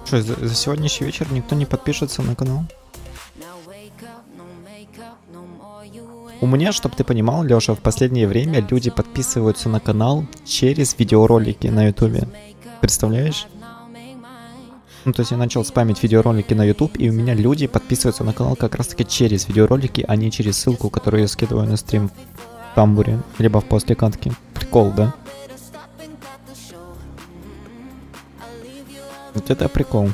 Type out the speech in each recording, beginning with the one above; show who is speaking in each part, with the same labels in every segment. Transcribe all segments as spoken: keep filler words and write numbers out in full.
Speaker 1: Что, за, за сегодняшний вечер никто не подпишется на канал? У меня, чтобы ты понимал, Лёша, в последнее время люди подписываются на канал через видеоролики на ютубе. Представляешь? Ну, то есть я начал спамить видеоролики на YouTube, и у меня люди подписываются на канал как раз-таки через видеоролики, а не через ссылку, которую я скидываю на стрим в тамбуре, либо в после катки. Прикол, да? Вот это прикол.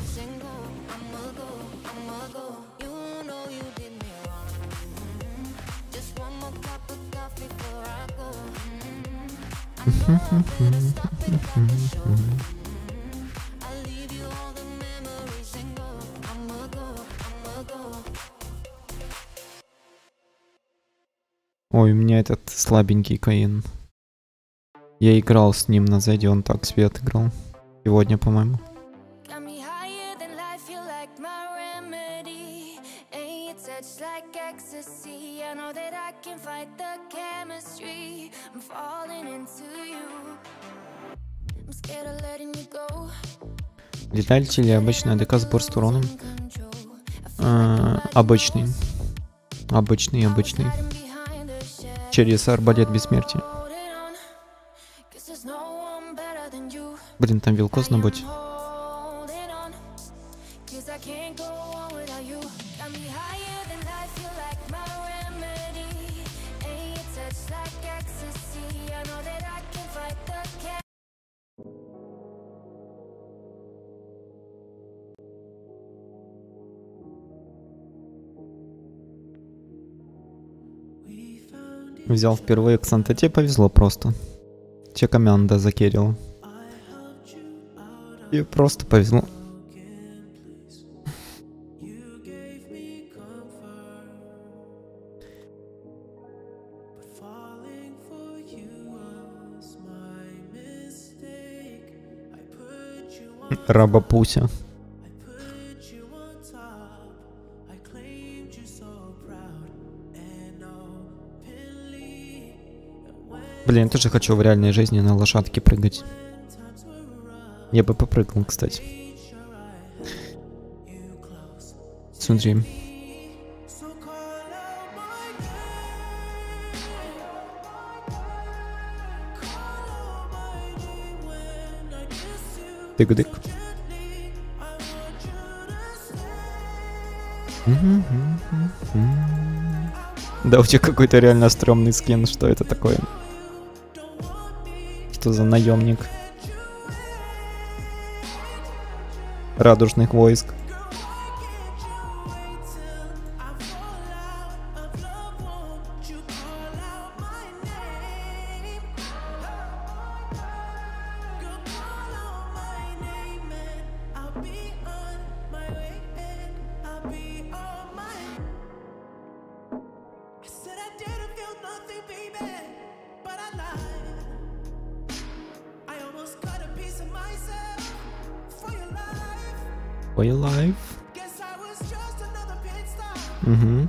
Speaker 1: Ой, у меня этот слабенький Каин. Я играл с ним на Зеде, он так себе отыграл. Сегодня, по-моему. Летальте или обычный АДК сбор с уроном? А, обычный. Обычный, обычный. Через арбалет бессмертия. Блин, там вилкоз на боте. Взял впервые Ксанта, тебе повезло просто. Тебе команда закерила. И просто повезло. Рабапуся. Блин, я тоже хочу в реальной жизни на лошадке прыгать. Я бы попрыгал, кстати. Смотри. Тык-дык. Да, у тебя какой-то реально стрёмный скин. Что это такое? Что за наемник радужных войск? For your life. Угу.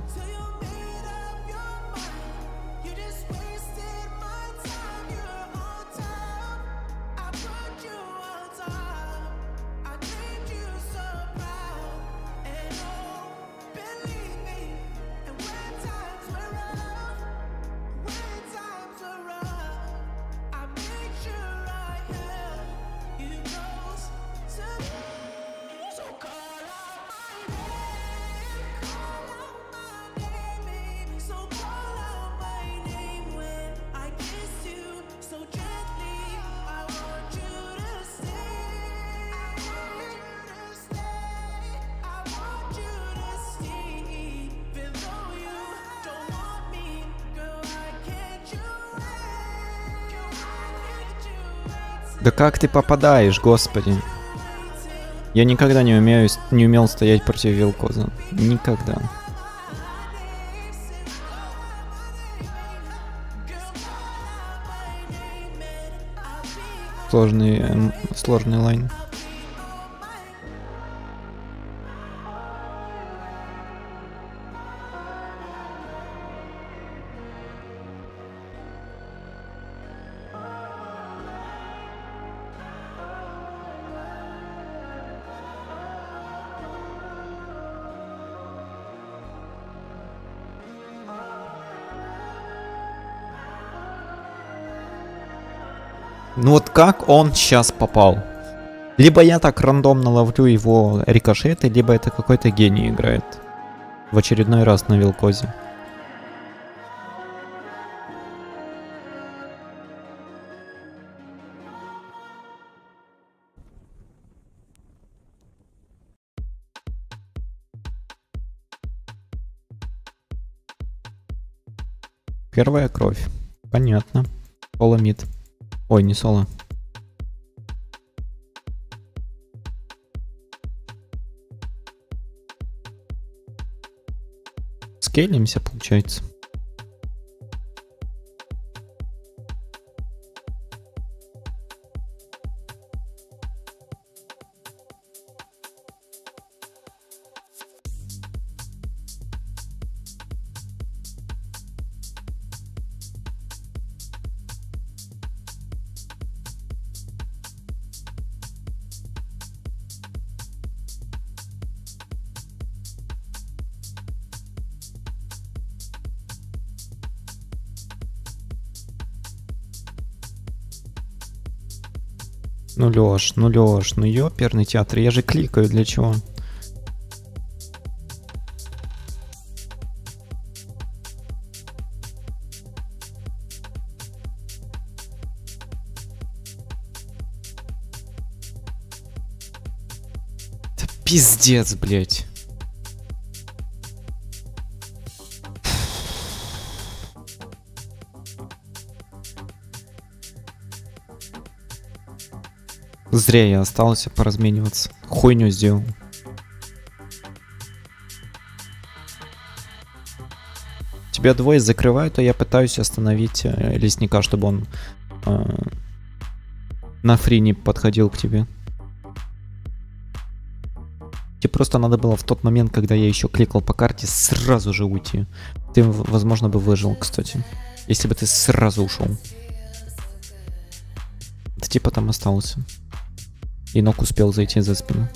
Speaker 1: Да как ты попадаешь, господи? Я никогда не умею, не умел стоять против вилкоза. Никогда. Сложный, эм, сложный лайн. Ну вот как он сейчас попал? Либо я так рандомно ловлю его рикошеты, либо это какой-то гений играет. В очередной раз на Вилкозе. Первая кровь. Понятно. Соло мид. Ой, не соло. Скейлимся, получается. Ну, Лёш, ну, Лёш, ну, ёперный театр, я же кликаю, для чего? Да пиздец, блядь. Зря я остался поразмениваться. Хуйню сделал. Тебя двое закрывают, а я пытаюсь остановить э, лесника, чтобы он э, на фри не подходил к тебе. Тебе просто надо было в тот момент, когда я еще кликал по карте, сразу же уйти. Ты, возможно, бы выжил, кстати. Если бы ты сразу ушел. Ты типа там остался. И ног успел зайти за спину.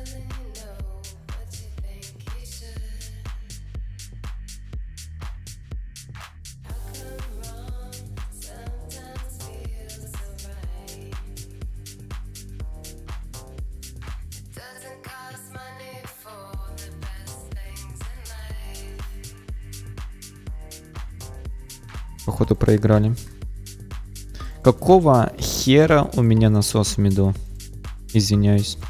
Speaker 1: Походу проиграли. Какого хера у меня насос в миду? Извиняюсь.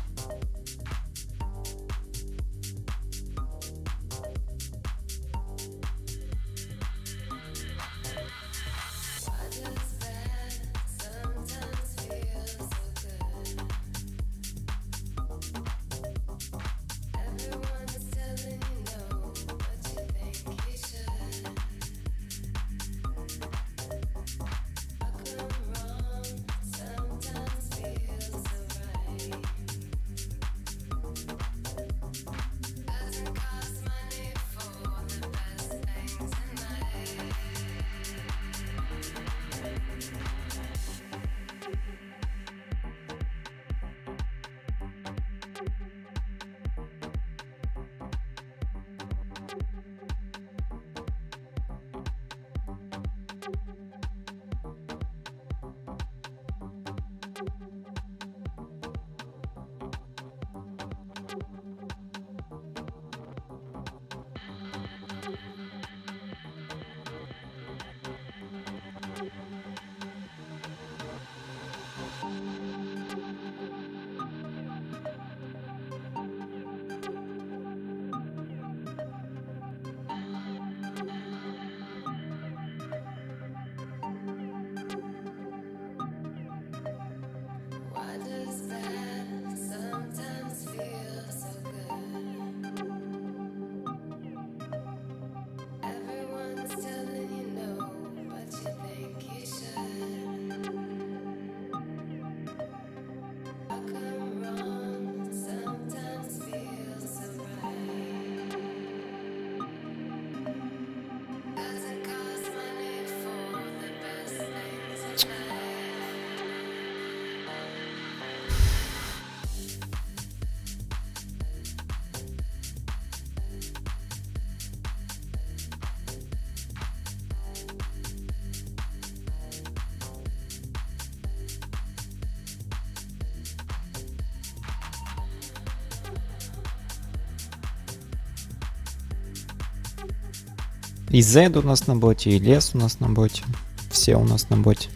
Speaker 1: И Z у нас на боте, и Лес у нас на боте. Все у нас на боте.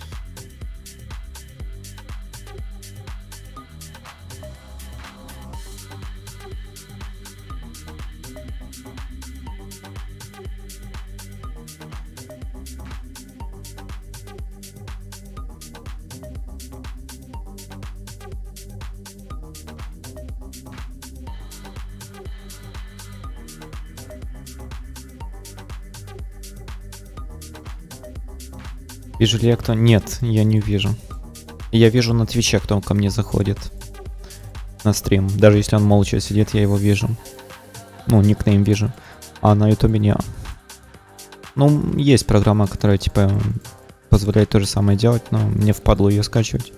Speaker 1: Вижу ли я кто? Нет, я не вижу. Я вижу на Твиче, кто ко мне заходит на стрим. Даже если он молча сидит, я его вижу. Ну, никнейм вижу. А на Ютубе не. Ну, есть программа, которая, типа, позволяет то же самое делать, но мне впадло ее скачивать.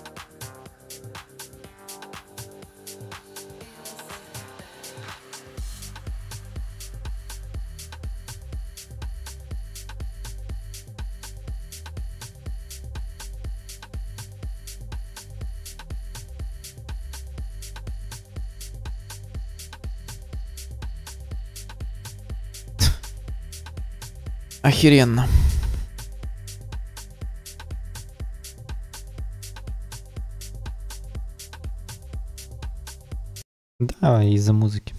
Speaker 1: Охеренно. Да, из-за музыки.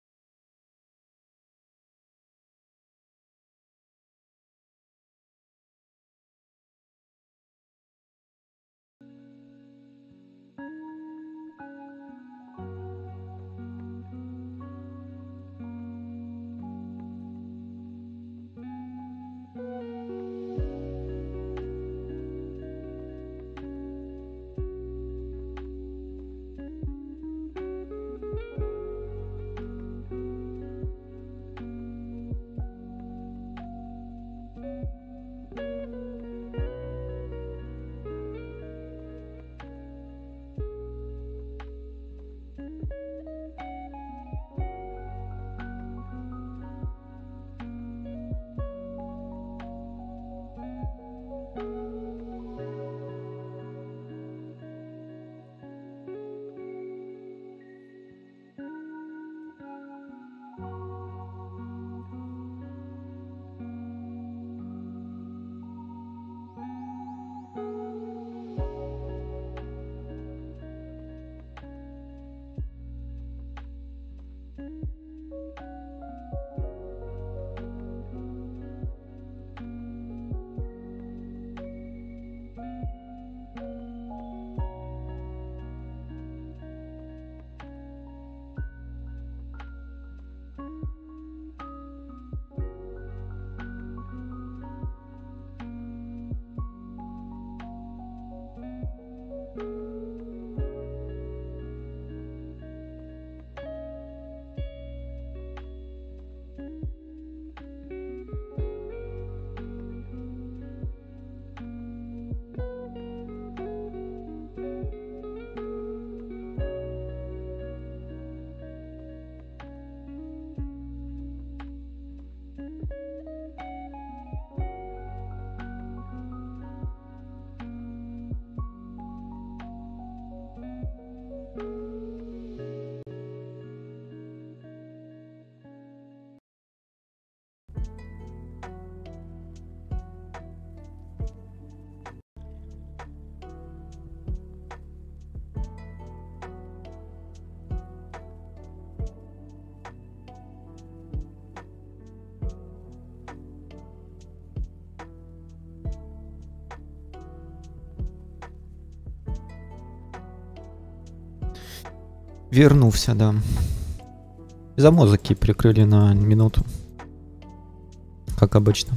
Speaker 1: Вернулся, да. Из-за музыки прикрыли на минуту. Как обычно.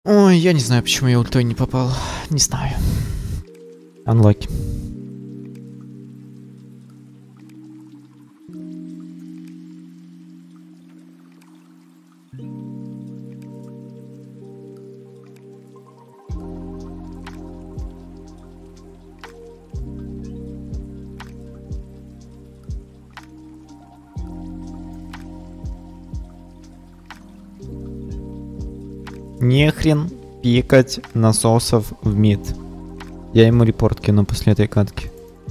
Speaker 1: Ой, я не знаю, почему я ультой не попал. Не знаю. Unlucky. Нехрен пикать насосов в мид. Я ему репорт кину после этой катки.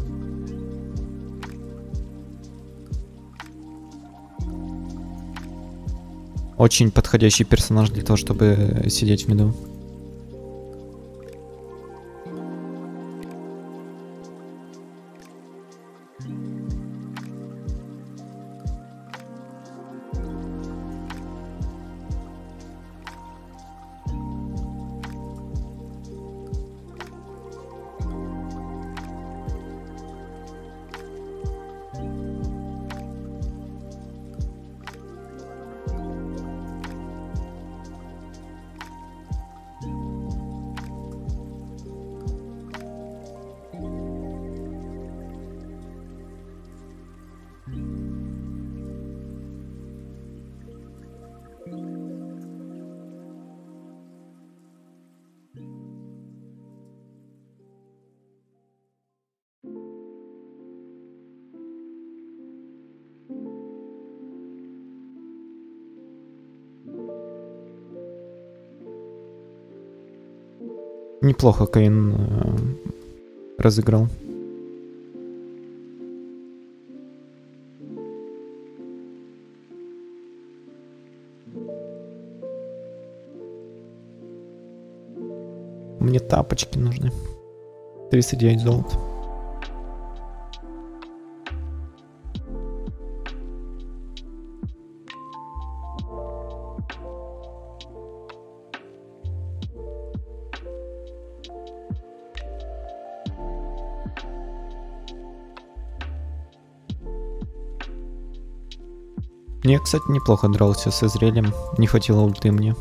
Speaker 1: Очень подходящий персонаж для того, чтобы сидеть в миду. Неплохо Каин э, разыграл. Мне тапочки нужны. тридцать девять золота. Я, кстати, неплохо дрался с Израилем. Не хватило ульты мне.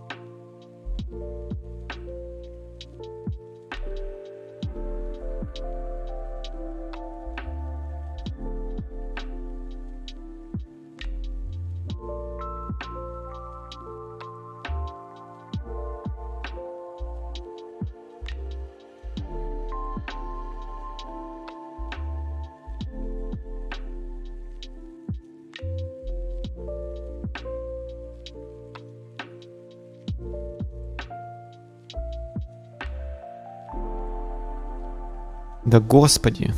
Speaker 1: Да господи.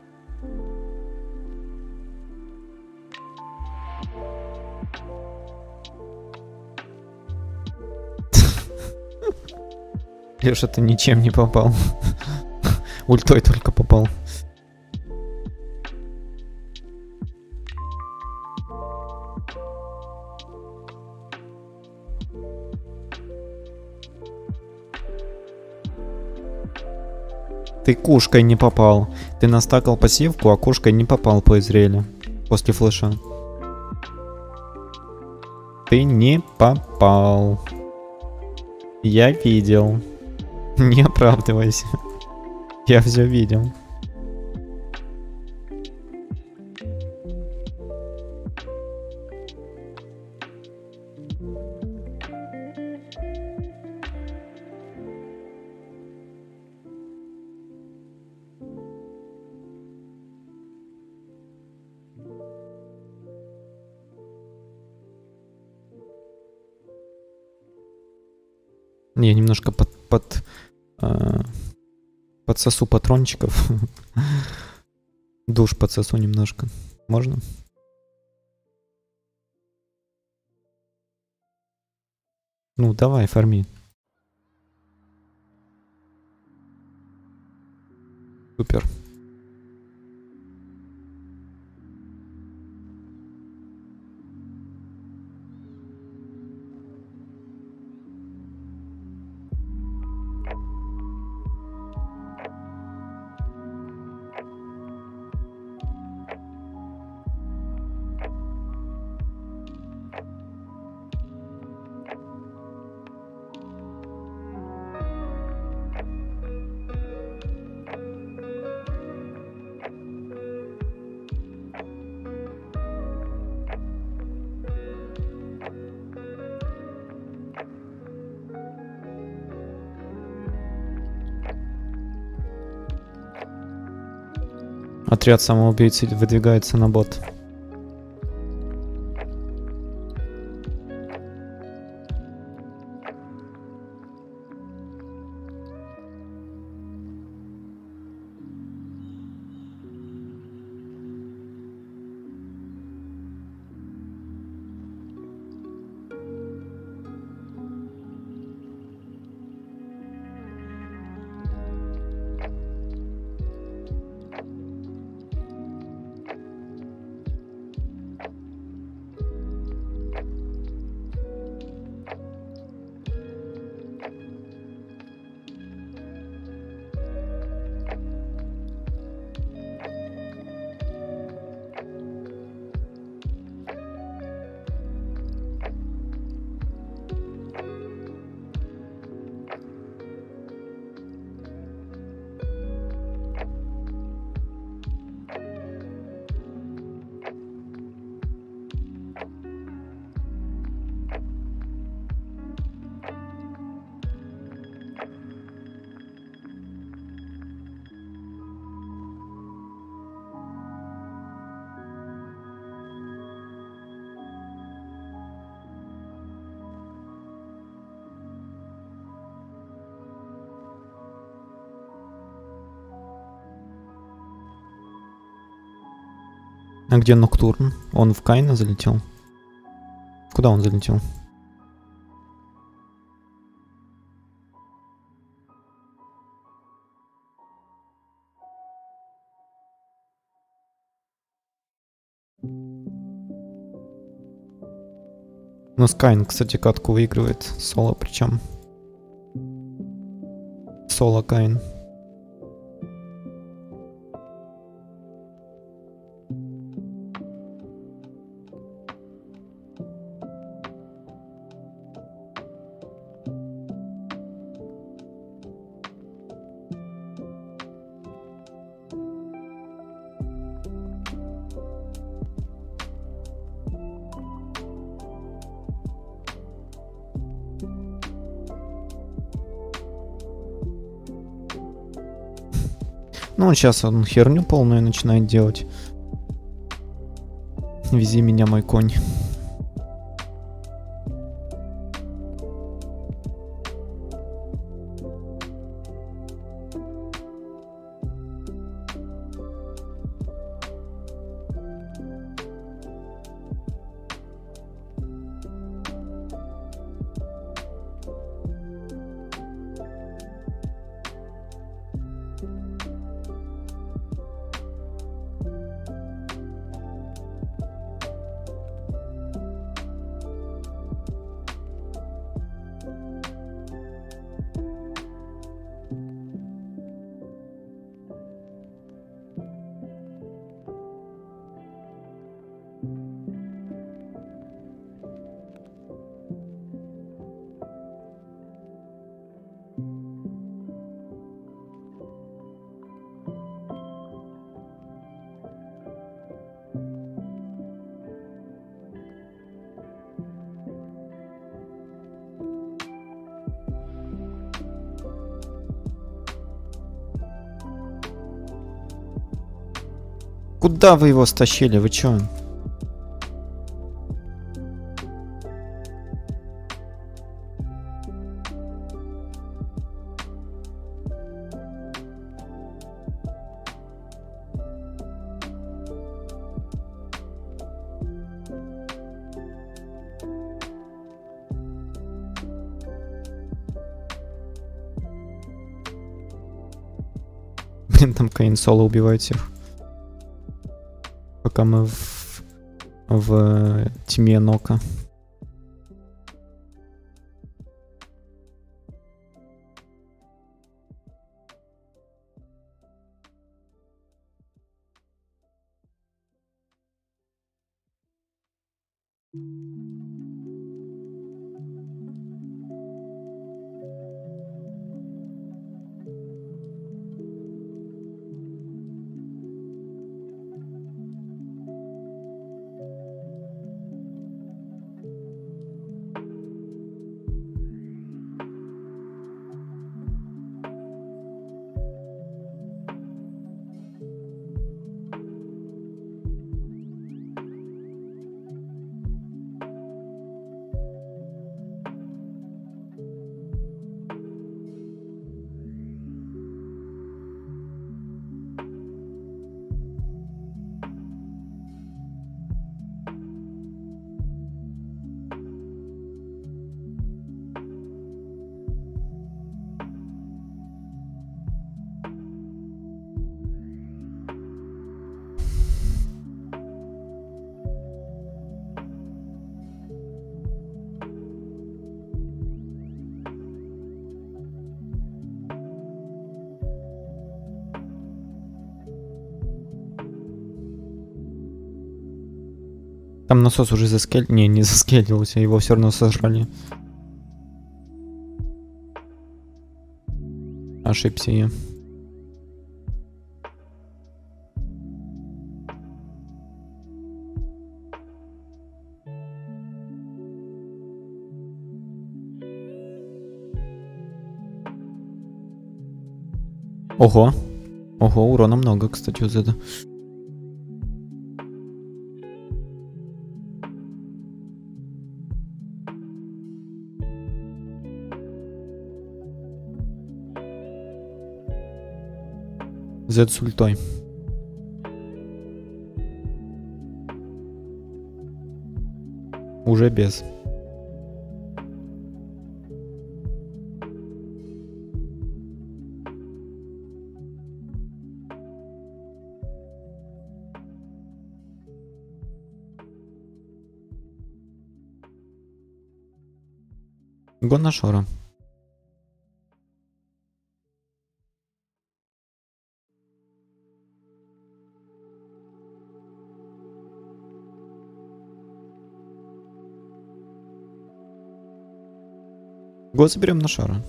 Speaker 1: Леша, ты ничем не попал. Ультой только попал. Ты кушкой не попал. Ты настакал пассивку, а кушкой не попал по Израилю. После флеша. Ты не попал. Я видел. Не оправдывайся. Я все видел. Я немножко под, под э, подсосу патрончиков. Душ подсосу немножко. Можно? Ну, давай, фарми. Супер. Отряд самоубийц выдвигается на бот. А где Ноктурн? Он в Кайна залетел? Куда он залетел? Ну, Скайн, кстати, катку выигрывает. Соло причем. Соло Кайн. Ну, сейчас он херню полную начинает делать. Вези меня, мой конь. Куда вы его стащили? Вы чё? Блин, там Каин соло убивает всех. Пока мы в, в тьме Нока. Там насос уже заскель... Не, не заскелился, его все равно сожрали. Ошибся я. Ого. Ого, урона много, кстати, вот это. Z с ультой. Уже без. Гон на Шора. Го заберем на Шора.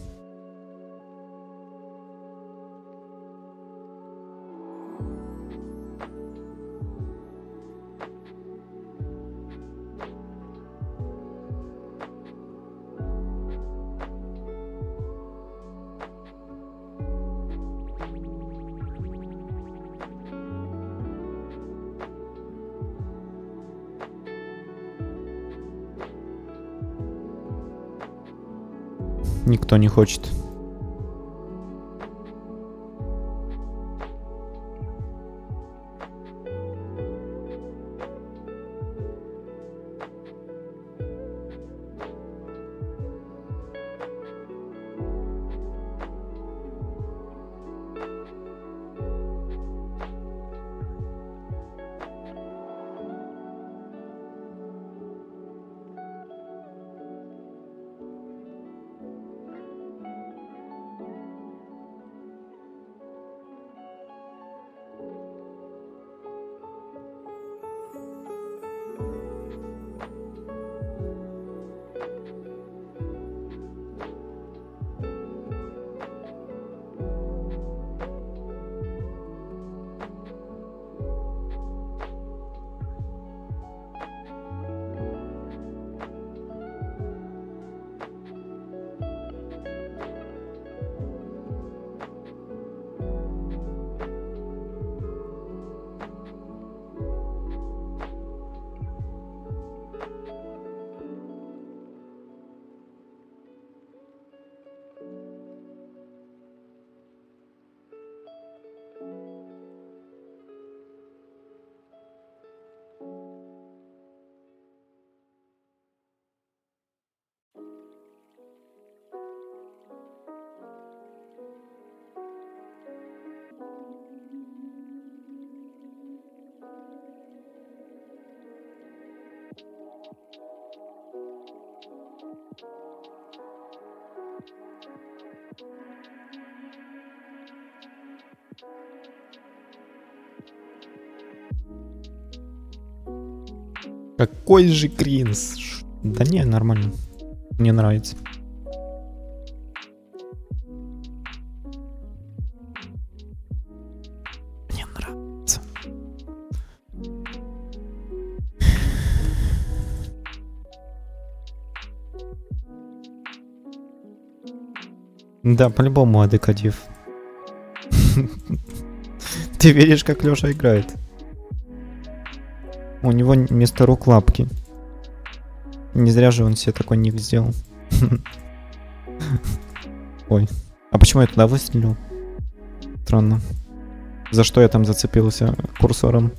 Speaker 1: Никто не хочет. Какой же кринж. Да не, нормально. Мне нравится. Мне нравится. Да, по-любому адекадив. Ты видишь, как Лёша играет? У него вместо рук лапки. Не зря же он себе такой ник сделал. Ой. А почему я туда выстрелил? Странно. За что я там зацепился курсором?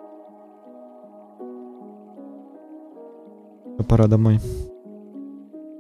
Speaker 1: Пора домой.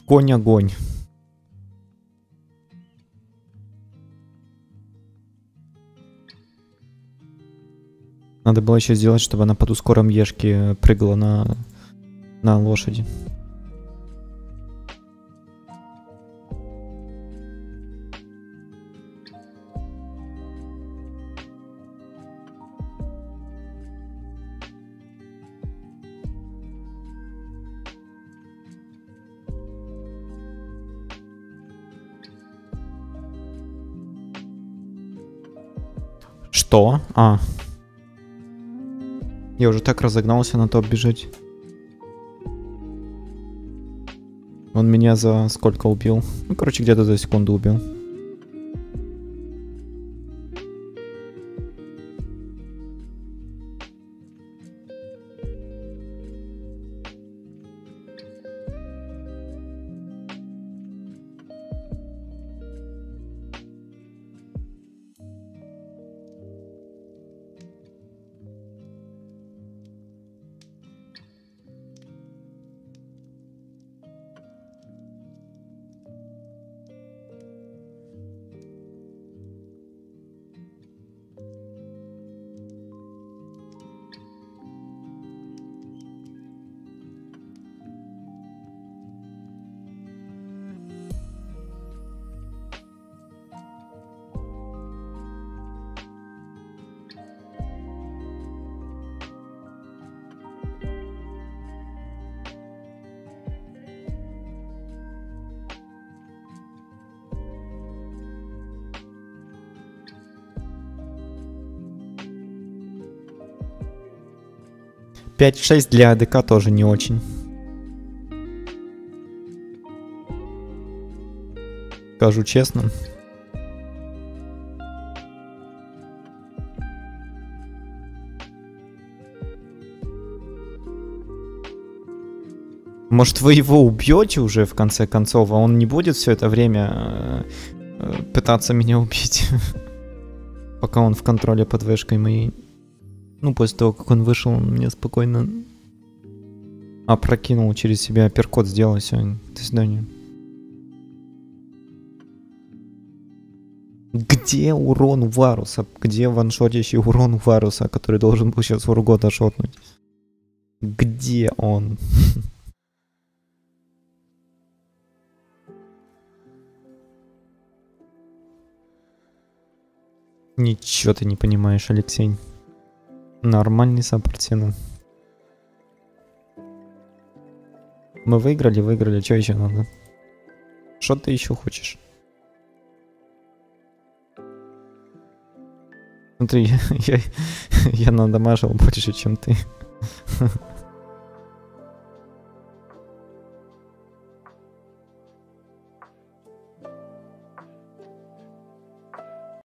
Speaker 1: Конь-огонь. Надо было еще сделать, чтобы она под ускором ешки прыгала на, на лошади. Что? А. Я уже так разогнался на топ бежать. Он меня за сколько убил? Ну, короче, где-то за секунду убил. пять шесть для АДК тоже не очень. Скажу честно. Может, вы его убьете уже в конце концов, а он не будет все это время э, пытаться меня убить, пока он в контроле под вышкой моей. Ну, после того, как он вышел, он мне спокойно опрокинул через себя, апперкот сделал, все, до свидания. Где урон Варуса? Где ваншотящий урон Варуса, который должен был сейчас Ургота шотнуть? Где он? Ничего ты не понимаешь, Алексей. Нормальный саппортсина. Мы выиграли, выиграли. Что еще надо? Что ты еще хочешь? Смотри, я, я, я надамажил больше, чем ты.